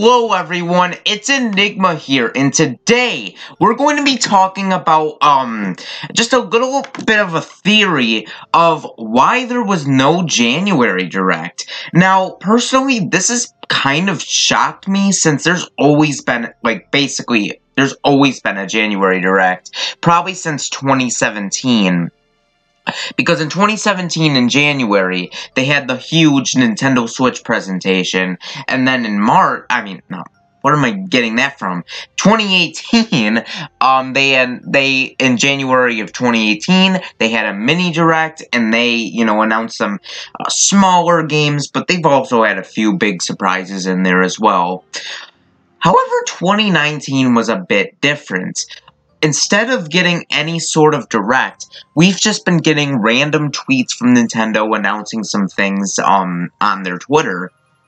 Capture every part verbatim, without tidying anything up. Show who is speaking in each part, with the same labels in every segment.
Speaker 1: Hello everyone, it's Enigma here, and today we're going to be talking about, um, just a little bit of a theory of why there was no January Direct. Now, personally, this has kind of shocked me since there's always been, like, basically, there's always been a January Direct, probably since twenty seventeen. Because in twenty seventeen, in January, they had the huge Nintendo Switch presentation, and then in March, I mean, no, where am I getting that from? twenty eighteen, um, they had, they, in January of twenty eighteen, they had a mini direct, and they, you know, announced some uh, smaller games, but they've also had a few big surprises in there as well. However, twenty nineteen was a bit different. Instead of getting any sort of direct, we've just been getting random tweets from Nintendo announcing some things um, on their Twitter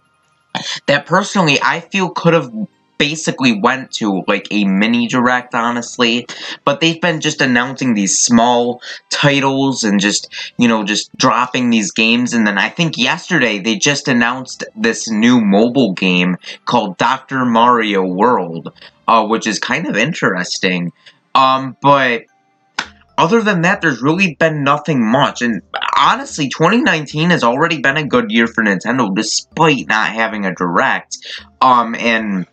Speaker 1: that personally I feel could have basically went to like a mini direct, honestly, but they've been just announcing these small titles and just, you know, just dropping these games. And then I think yesterday they just announced this new mobile game called Doctor Mario World, uh, which is kind of interesting. Um, but other than that, there's really been nothing much, and honestly, twenty nineteen has already been a good year for Nintendo, despite not having a Direct, um, and,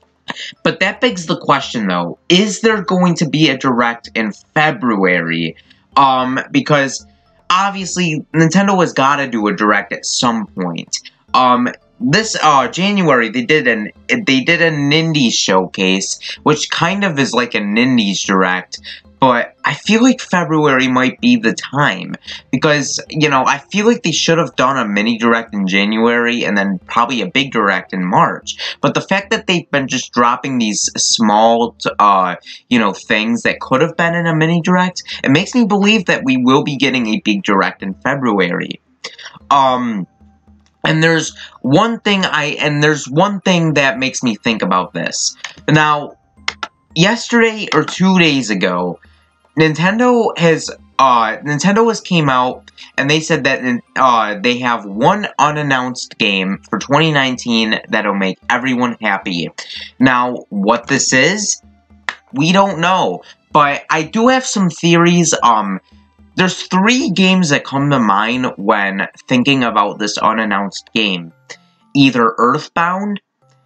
Speaker 1: but that begs the question, though, is there going to be a Direct in February, um, because, obviously, Nintendo has got to do a Direct at some point, um, This, uh, January, they did an, they did a Nindies showcase, which kind of is like a Nindies Direct, but I feel like February might be the time, because, you know, I feel like they should have done a mini Direct in January, and then probably a big Direct in March, but the fact that they've been just dropping these small, uh, you know, things that could have been in a mini Direct, it makes me believe that we will be getting a big Direct in February. Um... And there's one thing I, and there's one thing that makes me think about this. Now, yesterday or two days ago, Nintendo has, uh, Nintendo has came out and they said that, uh, they have one unannounced game for twenty nineteen that'll make everyone happy. Now, what this is, we don't know. But I do have some theories, um... There's three games that come to mind when thinking about this unannounced game. Either Earthbound,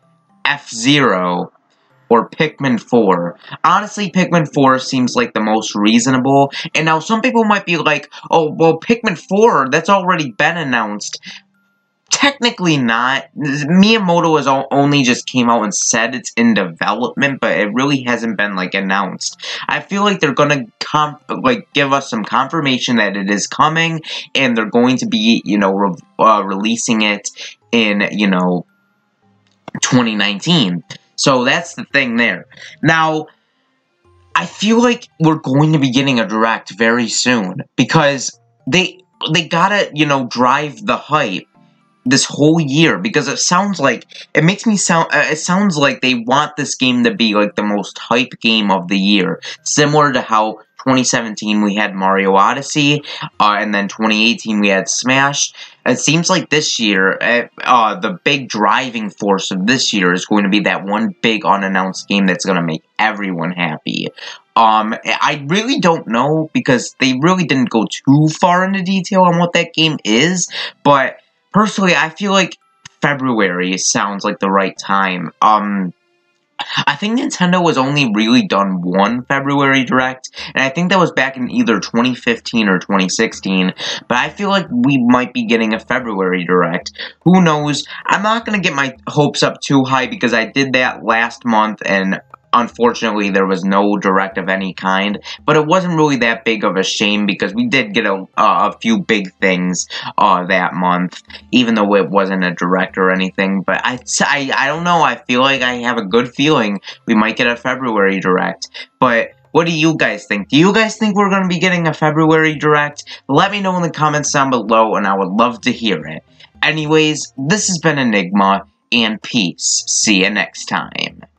Speaker 1: F-Zero, or Pikmin four. Honestly, Pikmin four seems like the most reasonable. And now some people might be like, oh, well, Pikmin four, that's already been announced. Technically not. Miyamoto has only just came out and said it's in development, but it really hasn't been, like, announced. I feel like they're gonna, comp like, give us some confirmation that it is coming, and they're going to be, you know, re uh, releasing it in, you know, twenty nineteen. So that's the thing there. Now, I feel like we're going to be getting a Direct very soon, because they, they gotta, you know, drive the hype this whole year, because it sounds like, it makes me sound, uh, it sounds like they want this game to be, like, the most hype game of the year, similar to how twenty seventeen we had Mario Odyssey, uh, and then twenty eighteen we had Smash. It seems like this year, uh, uh, the big driving force of this year is going to be that one big unannounced game that's going to make everyone happy. Um, I really don't know, because they really didn't go too far into detail on what that game is, but personally, I feel like February sounds like the right time. Um, I think Nintendo has only really done one February Direct, and I think that was back in either twenty fifteen or twenty sixteen, but I feel like we might be getting a February Direct. Who knows? I'm not going to get my hopes up too high, because I did that last month, and unfortunately, there was no Direct of any kind, but it wasn't really that big of a shame, because we did get a, uh, a few big things uh, that month, even though it wasn't a Direct or anything, but I, I, I don't know, I feel like I have a good feeling we might get a February Direct, but what do you guys think? Do you guys think we're going to be getting a February Direct? Let me know in the comments down below, and I would love to hear it. Anyways, this has been Enigma, and peace. See you next time.